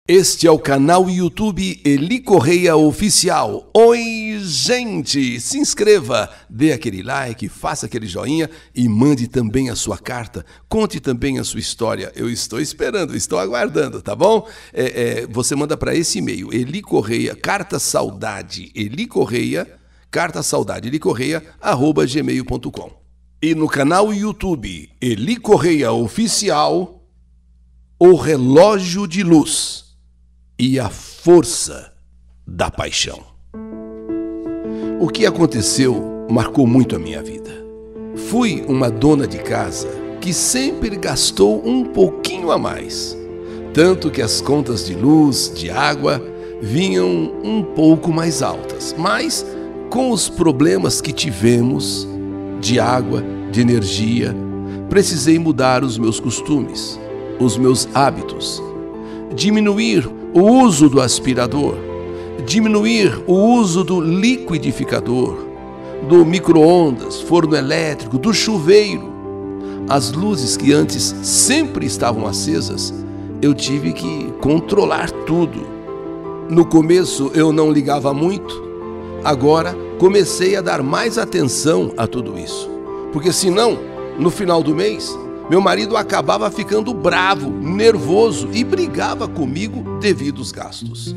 Este é o canal YouTube Eli Correia Oficial. Oi, gente! Se inscreva, dê aquele like, faça aquele joinha e mande também a sua carta. Conte também a sua história. Eu estou esperando, estou aguardando, tá bom? Você manda para esse e-mail, Eli Correia, Carta Saudade, Eli Correia, Carta Saudade, elicorreia@gmail.com. E no canal YouTube Eli Correia Oficial, O Relógio de Luz e a Força da Paixão. O que aconteceu marcou muito a minha vida. Fui uma dona de casa que sempre gastou um pouquinho a mais, tanto que as contas de luz, de água, vinham um pouco mais altas. Mas, com os problemas que tivemos de água, de energia, precisei mudar os meus costumes, os meus hábitos, diminuir o uso do aspirador, diminuir o uso do liquidificador, do micro-ondas, forno elétrico, do chuveiro. As luzes que antes sempre estavam acesas, eu tive que controlar tudo. No começo eu não ligava muito, agora comecei a dar mais atenção a tudo isso, porque senão, no final do mês, meu marido acabava ficando bravo, nervoso e brigava comigo devido aos gastos.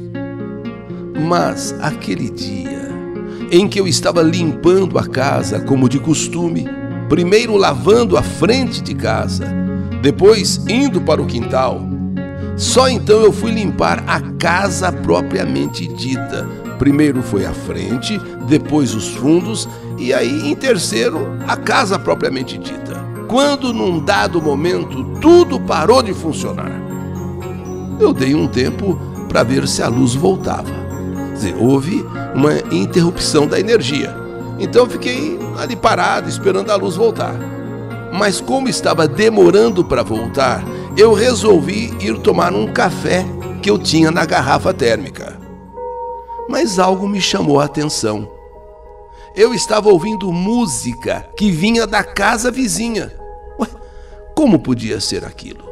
Mas aquele dia em que eu estava limpando a casa como de costume, primeiro lavando a frente de casa, depois indo para o quintal, só então eu fui limpar a casa propriamente dita. Primeiro foi a frente, depois os fundos e aí, em terceiro, a casa propriamente dita. Quando, num dado momento, tudo parou de funcionar, eu dei um tempo para ver se a luz voltava. Quer dizer, houve uma interrupção da energia. Então eu fiquei ali parado, esperando a luz voltar. Mas como estava demorando para voltar, eu resolvi ir tomar um café que eu tinha na garrafa térmica. Mas algo me chamou a atenção. Eu estava ouvindo música que vinha da casa vizinha. Ué, como podia ser aquilo?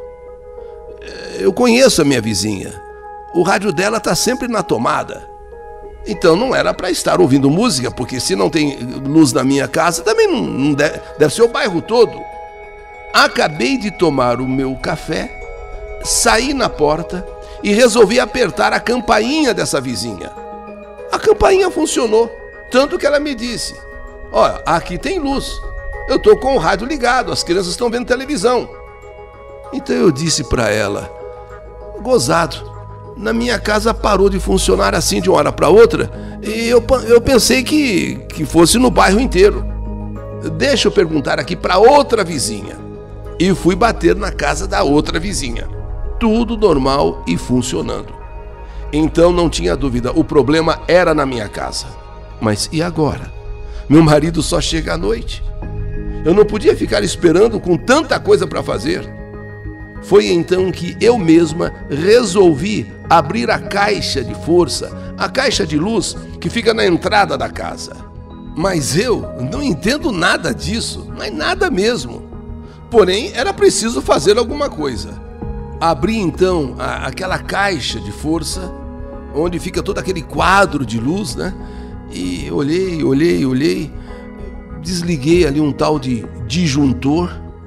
Eu conheço a minha vizinha. O rádio dela está sempre na tomada. Então não era para estar ouvindo música, porque se não tem luz na minha casa, também não deve ser o bairro todo. Acabei de tomar o meu café, saí na porta e resolvi apertar a campainha dessa vizinha. A campainha funcionou. Tanto que ela me disse, olha, aqui tem luz, eu estou com o rádio ligado, as crianças estão vendo televisão. Então eu disse para ela, gozado, na minha casa parou de funcionar assim de uma hora para outra e eu pensei que fosse no bairro inteiro. Deixa eu perguntar aqui para outra vizinha. E fui bater na casa da outra vizinha. Tudo normal e funcionando. Então não tinha dúvida, o problema era na minha casa. Mas e agora? Meu marido só chega à noite. Eu não podia ficar esperando com tanta coisa para fazer. Foi então que eu mesma resolvi abrir a caixa de força, a caixa de luz que fica na entrada da casa. Mas eu não entendo nada disso, mas nada mesmo. Porém, era preciso fazer alguma coisa. Abri então aquela caixa de força, onde fica todo aquele quadro de luz, né? E olhei, desliguei ali um tal de disjuntor.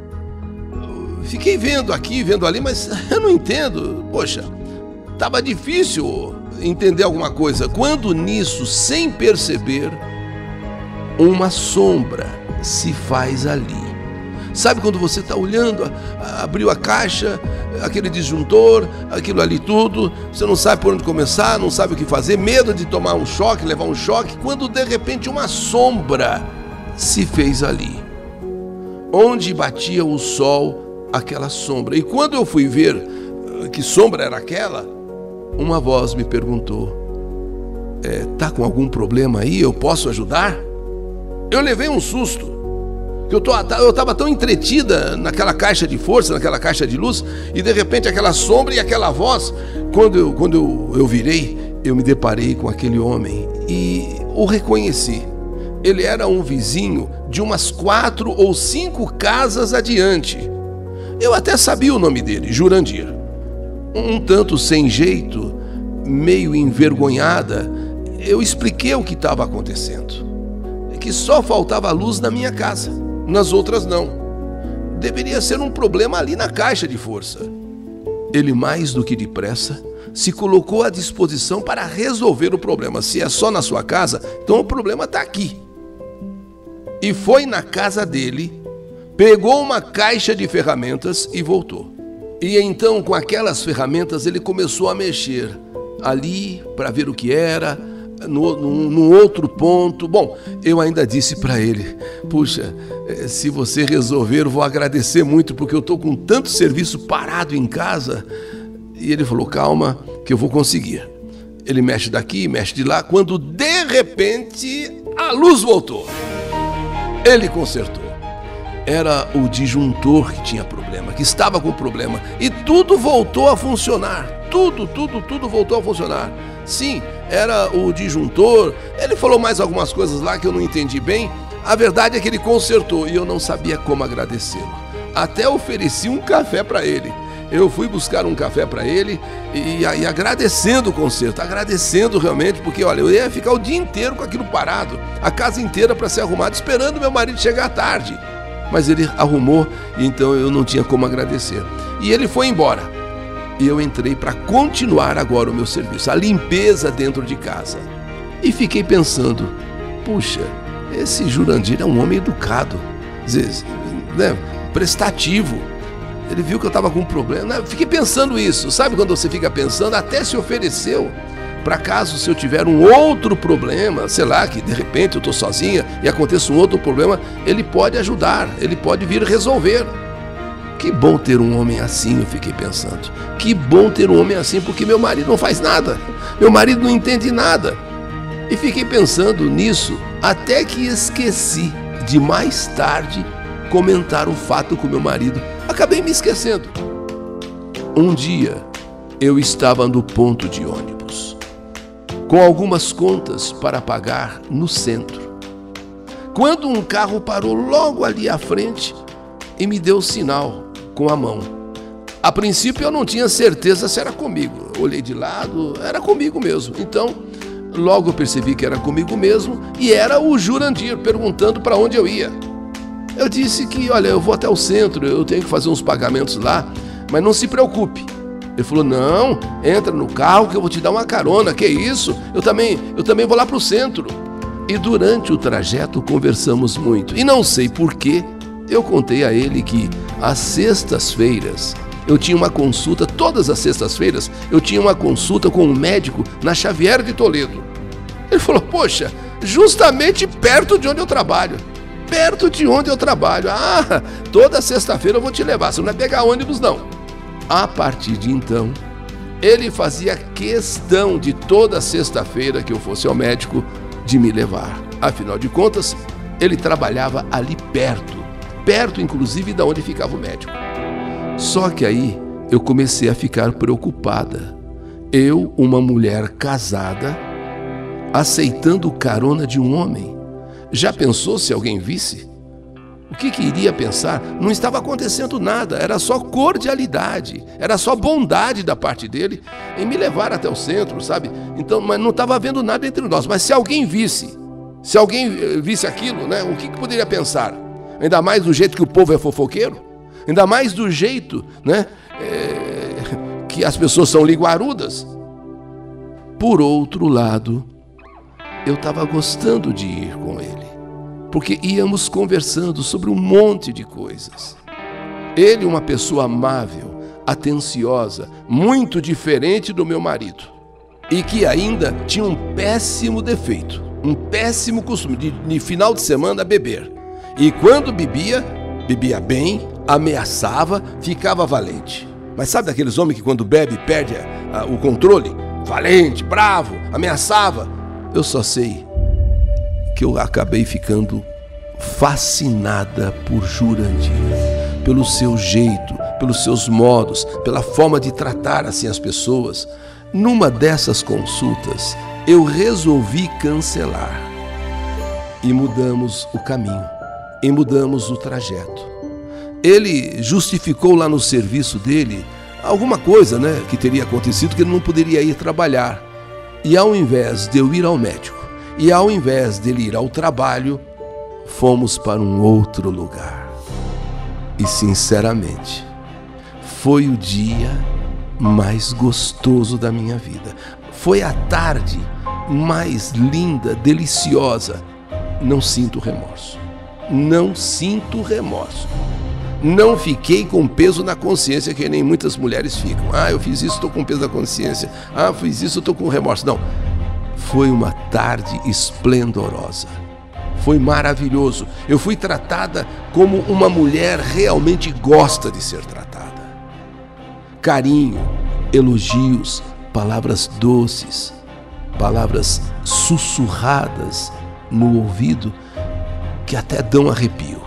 Fiquei vendo aqui, vendo ali, mas eu não entendo. Poxa, estava difícil entender alguma coisa. Quando nisso, sem perceber, uma sombra se faz ali. Sabe quando você está olhando, abriu a caixa, aquele disjuntor, aquilo ali tudo, você não sabe por onde começar, não sabe o que fazer, medo de tomar um choque, levar um choque, quando de repente uma sombra se fez ali. Onde batia o sol, aquela sombra. E quando eu fui ver que sombra era aquela, uma voz me perguntou, tá com algum problema aí? Eu posso ajudar? Eu levei um susto. Eu estava tão entretida naquela caixa de força, naquela caixa de luz, e de repente aquela sombra e aquela voz, quando eu virei, eu me deparei com aquele homem e o reconheci. Ele era um vizinho de umas 4 ou 5 casas adiante. Eu até sabia o nome dele, Jurandir. Um tanto sem jeito, meio envergonhada, eu expliquei o que estava acontecendo. Que só faltava luz na minha casa, nas outras não. Deveria ser um problema ali na caixa de força. Ele, mais do que depressa, se colocou à disposição para resolver o problema. Se é só na sua casa, então o problema está aqui. E foi na casa dele, pegou uma caixa de ferramentas e voltou. E então, com aquelas ferramentas, ele começou a mexer ali para ver o que era, num outro ponto. Bom, eu ainda disse para ele: puxa, se você resolver, eu vou agradecer muito, porque eu estou com tanto serviço parado em casa. E ele falou: calma, que eu vou conseguir. Ele mexe daqui, mexe de lá, quando de repente a luz voltou. Ele consertou. Era o disjuntor que tinha problema, que estava com problema, e tudo voltou a funcionar. Tudo voltou a funcionar. Sim, era o disjuntor. Ele falou mais algumas coisas lá que eu não entendi bem. A verdade é que ele consertou e eu não sabia como agradecê-lo. Até ofereci um café para ele. Eu fui buscar um café para ele e agradecendo o conserto, agradecendo realmente, porque olha, eu ia ficar o dia inteiro com aquilo parado, a casa inteira para ser arrumada, esperando meu marido chegar tarde. Mas ele arrumou e então eu não tinha como agradecer. E ele foi embora. E eu entrei para continuar agora o meu serviço, a limpeza dentro de casa. E fiquei pensando: puxa, esse Jurandir é um homem educado, né, prestativo. Ele viu que eu estava com um problema. Fiquei pensando isso. Sabe quando você fica pensando? Até se ofereceu para caso se eu tiver um outro problema, sei lá, que de repente eu estou sozinha e aconteça um outro problema, ele pode ajudar, ele pode vir resolver. Que bom ter um homem assim, eu fiquei pensando. Que bom ter um homem assim, porque meu marido não faz nada. Meu marido não entende nada. E fiquei pensando nisso até que esqueci de mais tarde comentar o fato com meu marido. Acabei me esquecendo. Um dia eu estava no ponto de ônibus, com algumas contas para pagar no centro, quando um carro parou logo ali à frente e me deu sinal com a mão. A princípio eu não tinha certeza se era comigo. Eu olhei de lado, era comigo mesmo. Então, logo eu percebi que era comigo mesmo e era o Jurandir perguntando para onde eu ia. Eu disse que, olha, eu vou até o centro, eu tenho que fazer uns pagamentos lá, mas não se preocupe. Ele falou: não, entra no carro que eu vou te dar uma carona. Que isso? Eu também vou lá para o centro. E durante o trajeto conversamos muito. E não sei por quê, eu contei a ele que às sextas-feiras eu tinha uma consulta, todas as sextas-feiras eu tinha uma consulta com um médico na Xavier de Toledo. Ele falou: poxa, justamente perto de onde eu trabalho. Perto de onde eu trabalho. Ah, toda sexta-feira eu vou te levar, você não vai pegar ônibus não. A partir de então, ele fazia questão de toda sexta-feira que eu fosse ao médico de me levar. Afinal de contas, ele trabalhava ali perto inclusive da onde ficava o médico. Só que aí eu comecei a ficar preocupada. Eu, uma mulher casada, aceitando carona de um homem. Já pensou se alguém visse? O que iria pensar? Não estava acontecendo nada, era só cordialidade, era só bondade da parte dele em me levar até o centro, sabe? Então, mas não estava havendo nada entre nós. Mas se alguém visse aquilo, né? O que poderia pensar? Ainda mais do jeito que o povo é fofoqueiro, ainda mais do jeito, né, que as pessoas são liguarudas. Por outro lado, eu estava gostando de ir com ele, porque íamos conversando sobre um monte de coisas. Ele, uma pessoa amável, atenciosa, muito diferente do meu marido, e que ainda tinha um péssimo defeito, um péssimo costume de final de semana beber. E quando bebia bem, ameaçava, ficava valente. Mas sabe daqueles homens que quando bebe perde o controle? Valente, bravo, ameaçava. Eu só sei que eu acabei ficando fascinada por Jurandir, pelo seu jeito, pelos seus modos, pela forma de tratar assim as pessoas. Numa dessas consultas, eu resolvi cancelar e mudamos o caminho, e mudamos o trajeto. Ele justificou lá no serviço dele alguma coisa, né, que teria acontecido que ele não poderia ir trabalhar. E ao invés de eu ir ao médico, e ao invés dele ir ao trabalho, fomos para um outro lugar. E sinceramente, foi o dia mais gostoso da minha vida. Foi a tarde mais linda, deliciosa. Não sinto remorso. Não sinto remorso. Não fiquei com peso na consciência que nem muitas mulheres ficam. Eu fiz isso, estou com peso na consciência. Fiz isso, estou com remorso. Não. Foi uma tarde esplendorosa. Foi maravilhoso. Eu fui tratada como uma mulher realmente gosta de ser tratada. Carinho, elogios, palavras doces, palavras sussurradas no ouvido que até dão arrepio.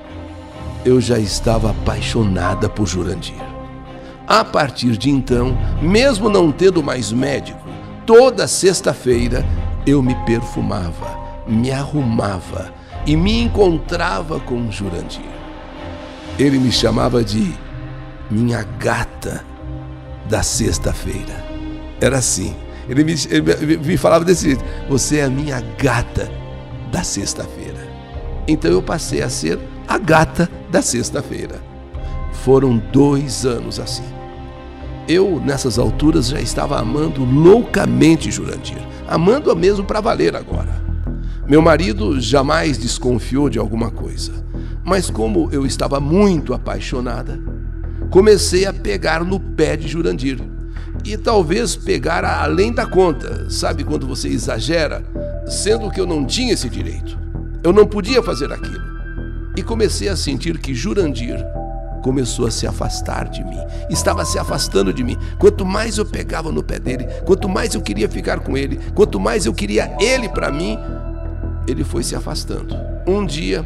Eu já estava apaixonada por Jurandir. A partir de então, mesmo não tendo mais médico, toda sexta-feira eu me perfumava, me arrumava e me encontrava com Jurandir. Ele me chamava de minha gata da sexta-feira. Era assim. Ele me falava desse jeito: você é a minha gata da sexta-feira. Então eu passei a ser a gata da sexta-feira. Foram 2 anos assim. Eu, nessas alturas, já estava amando loucamente Jurandir. Amando-a mesmo para valer agora. Meu marido jamais desconfiou de alguma coisa. Mas como eu estava muito apaixonada, comecei a pegar no pé de Jurandir. E talvez pegar além da conta. Sabe quando você exagera? Sendo que eu não tinha esse direito. Eu não podia fazer aquilo. E comecei a sentir que Jurandir começou a se afastar de mim. Estava se afastando de mim. Quanto mais eu pegava no pé dele, quanto mais eu queria ficar com ele, quanto mais eu queria ele para mim, ele foi se afastando. Um dia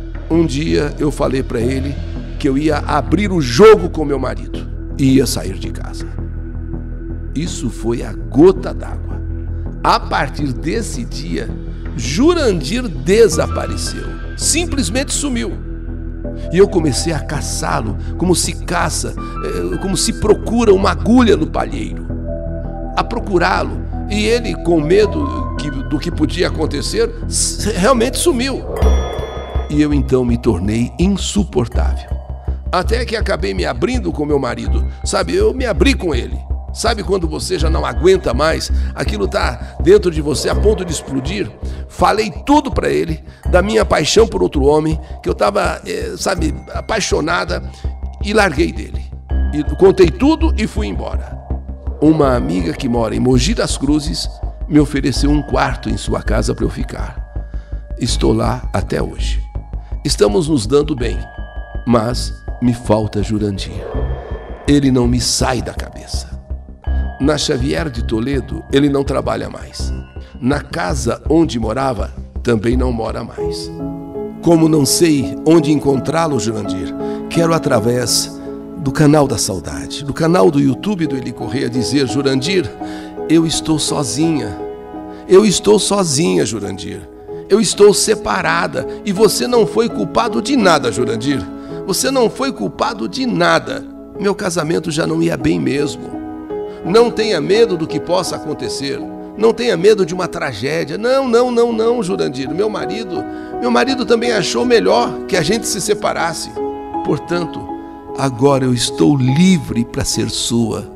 eu falei para ele que eu ia abrir o jogo com meu marido e ia sair de casa. Isso foi a gota d'água. A partir desse dia, Jurandir desapareceu. Simplesmente sumiu. E eu comecei a caçá-lo como se caça, como se procura uma agulha no palheiro. A procurá-lo. E ele, com medo do que podia acontecer, realmente sumiu. E eu então me tornei insuportável. Até que acabei me abrindo com meu marido. Sabe, eu me abri com ele. Sabe quando você já não aguenta mais, aquilo está dentro de você a ponto de explodir? Falei tudo para ele, da minha paixão por outro homem, que eu estava, apaixonada, e larguei dele. E contei tudo e fui embora. Uma amiga que mora em Mogi das Cruzes me ofereceu um quarto em sua casa para eu ficar. Estou lá até hoje. Estamos nos dando bem, mas me falta Jurandir. Ele não me sai da cabeça. Na Xavier de Toledo, ele não trabalha mais. Na casa onde morava, também não mora mais. Como não sei onde encontrá-lo, Jurandir, quero através do canal da saudade, do canal do YouTube do Eli Correia dizer: Jurandir, eu estou sozinha. Eu estou sozinha, Jurandir. Eu estou separada e você não foi culpado de nada, Jurandir. Você não foi culpado de nada. Meu casamento já não ia bem mesmo. Não tenha medo do que possa acontecer. Não tenha medo de uma tragédia. Não, Jurandir. Meu marido também achou melhor que a gente se separasse. Portanto, agora eu estou livre para ser sua.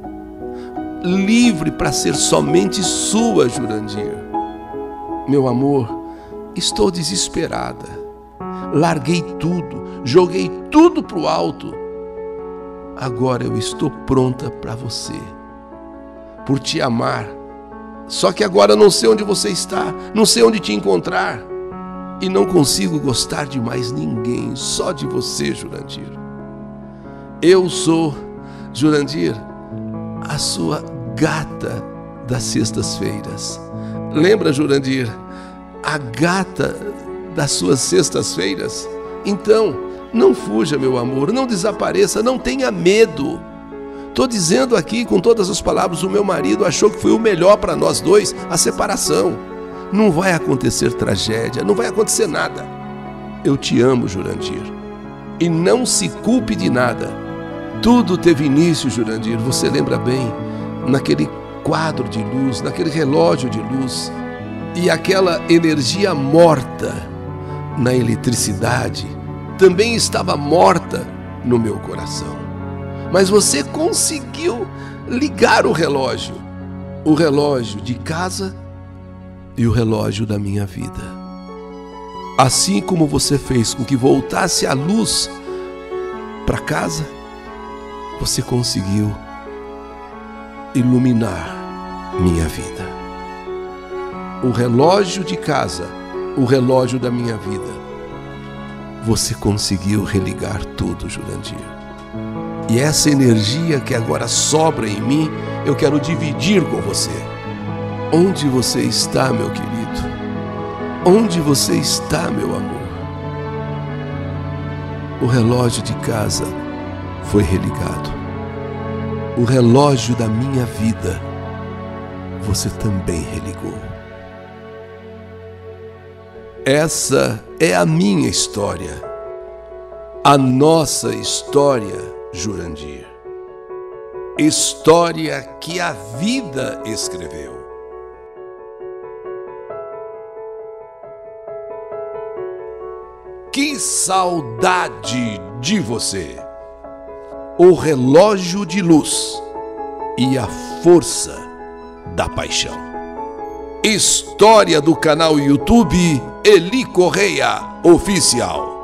Livre para ser somente sua, Jurandir. Meu amor, estou desesperada. Larguei tudo, joguei tudo pro alto. Agora eu estou pronta para você. Por te amar. Só que agora não sei onde você está, não sei onde te encontrar. E não consigo gostar de mais ninguém, só de você, Jurandir. Eu sou, Jurandir, a sua gata das sextas-feiras. Lembra, Jurandir, a gata das suas sextas-feiras? Então, não fuja, meu amor, não desapareça, não tenha medo. Estou dizendo aqui com todas as palavras: o meu marido achou que foi o melhor para nós dois, a separação. Não vai acontecer tragédia, não vai acontecer nada. Eu te amo, Jurandir. E não se culpe de nada. Tudo teve início, Jurandir, você lembra bem, naquele quadro de luz, naquele relógio de luz, e aquela energia morta na eletricidade também estava morta no meu coração. Mas você conseguiu ligar o relógio de casa e o relógio da minha vida. Assim como você fez com que voltasse a luz para casa, você conseguiu iluminar minha vida. O relógio de casa, o relógio da minha vida, você conseguiu religar tudo, Jurandir. E essa energia que agora sobra em mim, eu quero dividir com você. Onde você está, meu querido? Onde você está, meu amor? O relógio de casa foi religado. O relógio da minha vida, você também religou. Essa é a minha história, a nossa história, Jurandir. História que a vida escreveu. Que saudade de você! O relógio de luz e a força da paixão. História do canal YouTube Eli Correia Oficial.